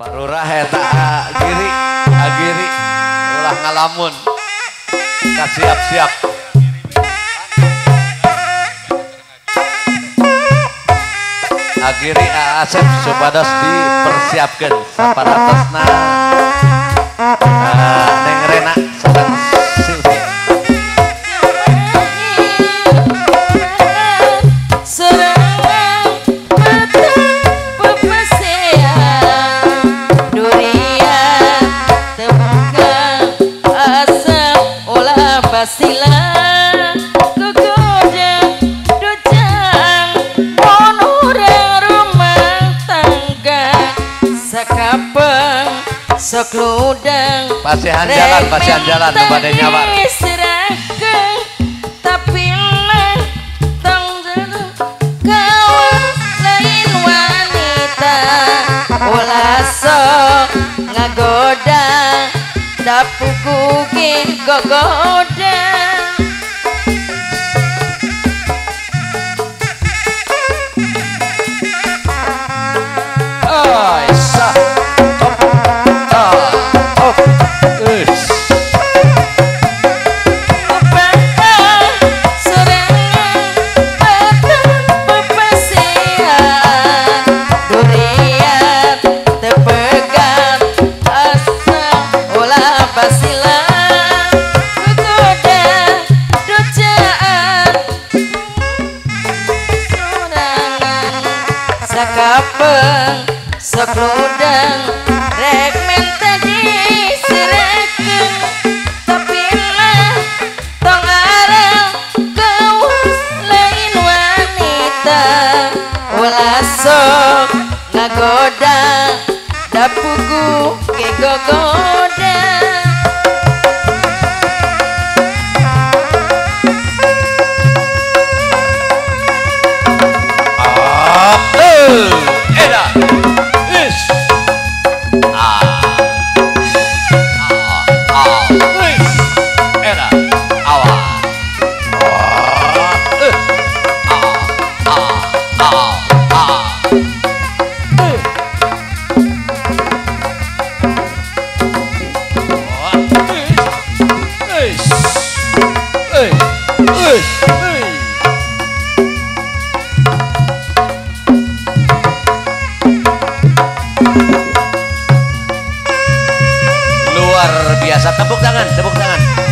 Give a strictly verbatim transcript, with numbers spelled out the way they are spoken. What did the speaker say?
Parurah eta agiri agiri ulah ngalamun ka siap-siap agiri Asep supados dipersiapkan saparatosna uh, Neng Rena sareng Silvi. Sok ludang pasihan jalan pasihan jalan kepada nyawa tapi lah tong kawan lain wanita ulah sok ngagoda dapuku gogoda oh isa sok ludang rek minta diserakeun tapi lah tong arang kawas lain wanita ulah sok ngagoda dapugu ge gogoda luar biasa, tepuk tangan tepuk tangan